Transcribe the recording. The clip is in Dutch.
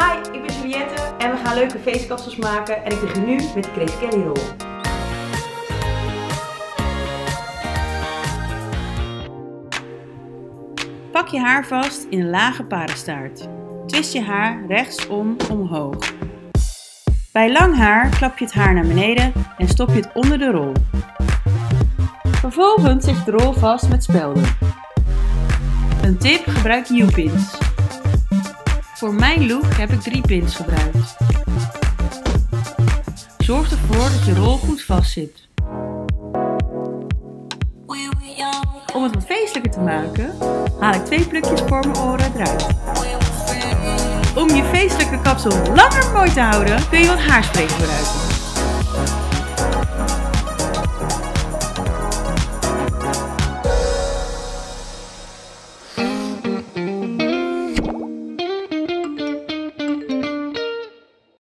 Hi, ik ben Juliette en we gaan leuke feestkapsels maken en ik begin nu met de Grace Kelly rol. Pak je haar vast in een lage paardenstaart. Twist je haar rechtsom omhoog. Bij lang haar klap je het haar naar beneden en stop je het onder de rol. Vervolgens zet je de rol vast met spelden. Een tip: gebruik U-pins. Voor mijn look heb ik 3 pins gebruikt. Zorg ervoor dat je rol goed vast zit. Om het wat feestelijker te maken, haal ik 2 plukjes voor mijn oren eruit. Om je feestelijke kapsel langer mooi te houden, kun je wat haarspray gebruiken.